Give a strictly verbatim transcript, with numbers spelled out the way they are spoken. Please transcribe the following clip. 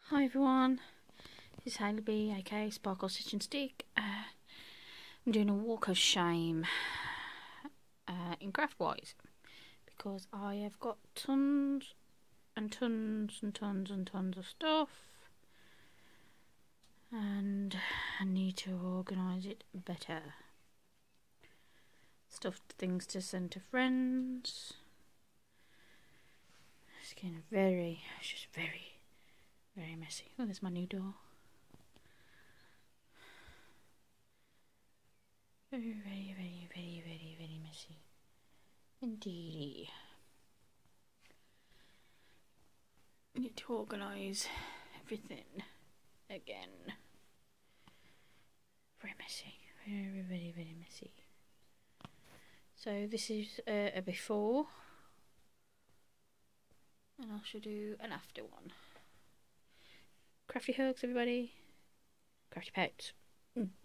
Hi everyone, this is Hailey B, aka Sparkle Stitch and Stick. Uh, I'm doing a walk of shame uh, in Craftwise because I have got tons and tons and tons and tons of stuff and I need to organise it better. Stuffed things to send to friends. It's getting very, it's just very, very messy. Oh, there's my new door. Very, very, very, very, very, very messy. Indeed. I need to organise everything again. Very messy. Very, very, very messy. So this is uh, a before. And I shall do an after one. Crafty hugs, everybody. Crafty pets. Mm.